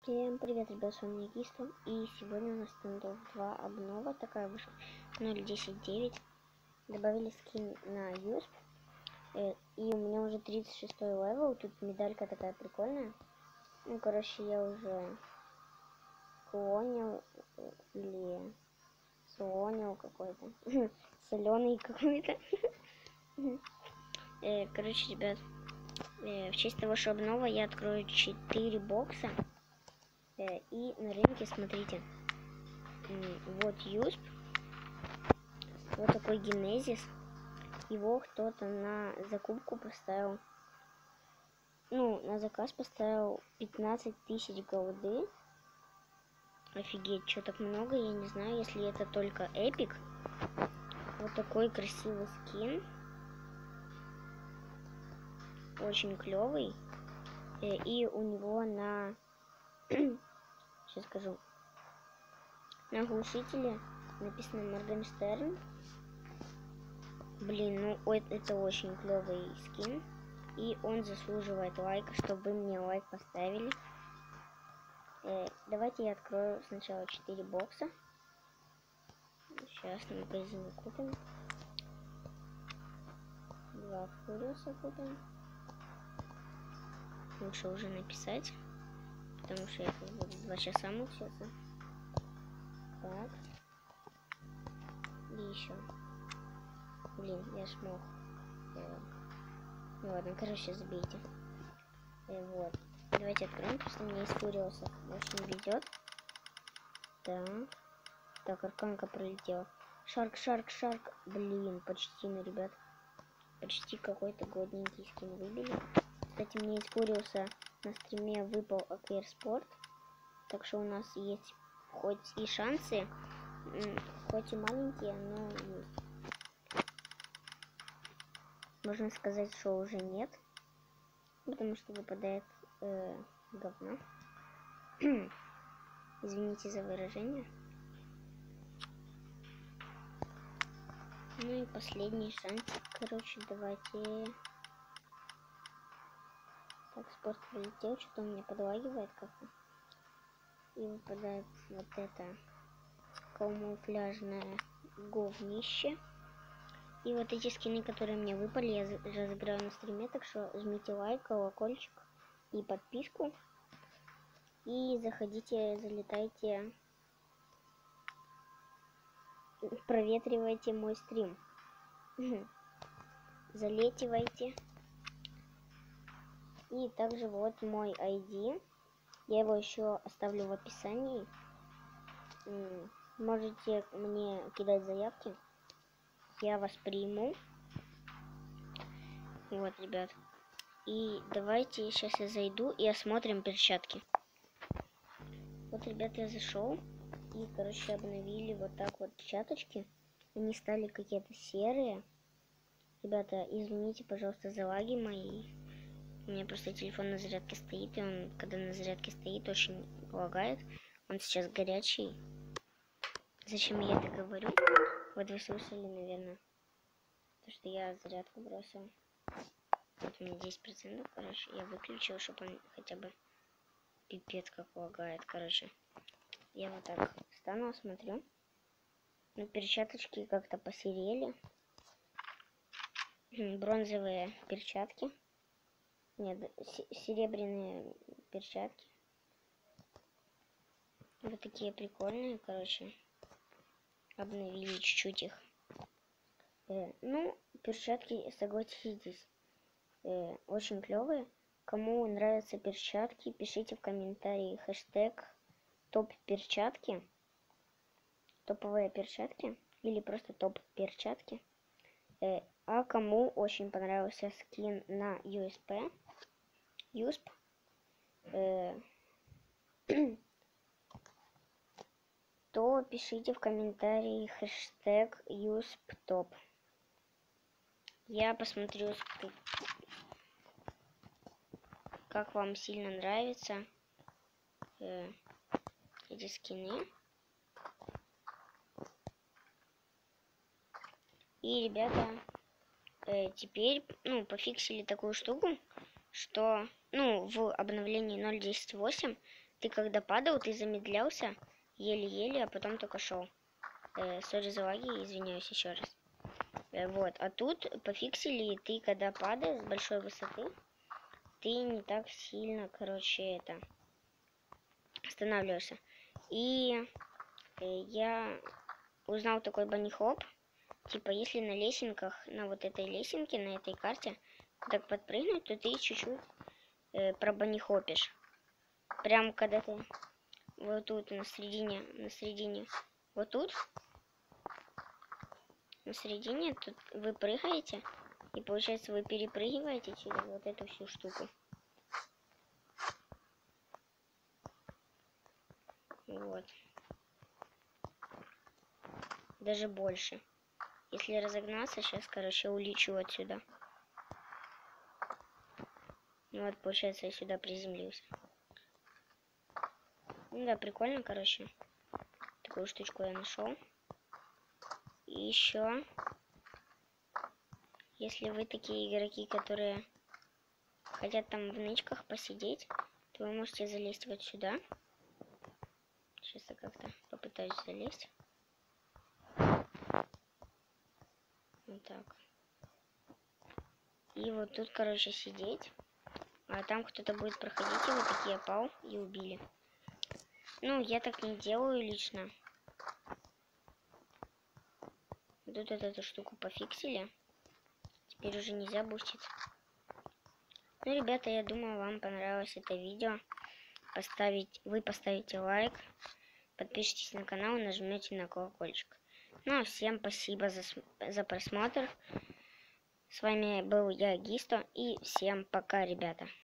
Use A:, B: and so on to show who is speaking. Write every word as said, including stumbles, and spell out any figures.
A: Всем привет, ребят, с вами Егистом, и сегодня у нас стендов два обнова, такая вышла ноль десять девять. Добавили скин на юсп, э, и у меня уже тридцать шестой левел, тут медалька такая прикольная. Ну, короче, я уже клонил, или слонил какой-то, соленый какой-то. Короче, ребят, в честь того, что обнова, я открою четыре бокса. И на рынке, смотрите, вот юсп, вот такой генезис, его кто-то на закупку поставил, ну, на заказ поставил пятнадцать тысяч голды. Офигеть, что так много, я не знаю, если это только эпик. Вот такой красивый скин, очень клевый, и у него на сейчас скажу, на глушителе написано Моргенштерн. Блин, ну ой, это очень клевый скин, и он заслуживает лайка, чтобы вы мне лайк поставили. Э, давайте я открою сначала четыре бокса. Сейчас на магазине купим. Два фуриуса купим. Лучше уже написать, потому что я тут буду два часа мучиться. Так. И еще. Блин, я смог. Э, ну ладно, короче, забейте. Э, вот. Давайте откроем, просто мне из фуриусов очень везет. Так. Так, арканка пролетела. Шарк, шарк, шарк. Блин, почти, ну, ребят. Почти какой-то годненький скин выбили. Кстати, мне из фуриуса на стриме выпал Аквирспорт. Так что у нас есть хоть и шансы, хоть и маленькие, но есть. Можно сказать, что уже нет, потому что выпадает э, говно. Извините за выражение. Ну и последний шанс. Короче, давайте. Так, спорт полетел, что-то у меня подлагивает как-то. И выпадает вот это камуфляжное говнище. И вот эти скины, которые мне выпали, я разыграю на стриме, так что жмите лайк, колокольчик и подписку. И заходите, залетайте, проветривайте мой стрим. Залетивайте. И также вот мой ай ди. Я его еще оставлю в описании. Можете мне кидать заявки. Я вас приму. Вот, ребят. И давайте сейчас я зайду и осмотрим перчатки. Вот, ребят, я зашел. И, короче, обновили вот так вот перчаточки. Они стали какие-то серые. Ребята, извините, пожалуйста, за лаги мои. У меня просто телефон на зарядке стоит. И он, когда на зарядке стоит, очень лагает. Он сейчас горячий. Зачем я это говорю? Вот вы слышали, наверное, то, что я зарядку бросил. Вот у меня десять процентов, короче, я выключил, чтобы он хотя бы пипец как лагает, короче. Я вот так встану, смотрю. Ну, перчаточки как-то посерели. Бронзовые перчатки. Нет, серебряные перчатки. Вот такие прикольные, короче. Обновили чуть-чуть их. Э, ну, перчатки, согласитесь, э, очень клевые. Кому нравятся перчатки, пишите в комментарии хэштег топ перчатки, топовые перчатки или просто топ перчатки. Э, а кому очень понравился скин на ю эс пи, юсп, э, то пишите в комментарии хэштег юсптоп. Я посмотрю, как вам сильно нравятся э, эти скины. И, ребята, э, теперь, ну, пофиксили такую штуку, что, ну, в обновлении ноль десять восемь ты когда падал, ты замедлялся еле-еле, а потом только шел. Э, сори за лаги, извиняюсь еще раз. Э, вот, а тут пофиксили, ты когда падаешь с большой высоты, ты не так сильно, короче, это, останавливаешься. И э, я узнал такой банни-хоп. Типа, если на лесенках, на вот этой лесенке, на этой карте, так подпрыгнуть, то ты чуть-чуть э, пробанихопишь. Прям когда ты вот тут на середине, на середине, вот тут, на середине, тут вы прыгаете, и получается вы перепрыгиваете через вот эту всю штуку. Вот. Даже больше. Если разогнаться, сейчас, короче, улечу отсюда. Ну вот, получается, я сюда приземлился. Ну да, прикольно, короче. Такую штучку я нашел. И еще, если вы такие игроки, которые хотят там в нычках посидеть, то вы можете залезть вот сюда. Сейчас я как-то попытаюсь залезть. Вот так. И вот тут, короче, сидеть. А там кто-то будет проходить, и вот такие пал и убили. Ну, я так не делаю лично. Тут вот эту штуку пофиксили. Теперь уже нельзя бустить. Ну, ребята, я думаю, вам понравилось это видео. Поставить, вы поставите лайк, подпишитесь на канал и нажмете на колокольчик. Ну, а всем спасибо за, за просмотр. С вами был я, Гисто, и всем пока, ребята.